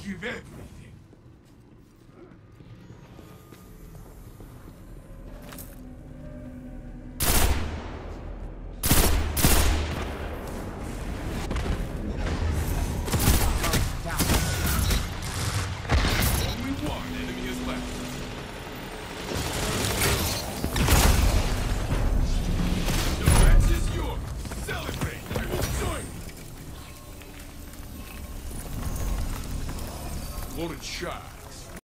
give everything. Only one enemy is left. The match is yours. Celebrate. I will join you. Loaded shot.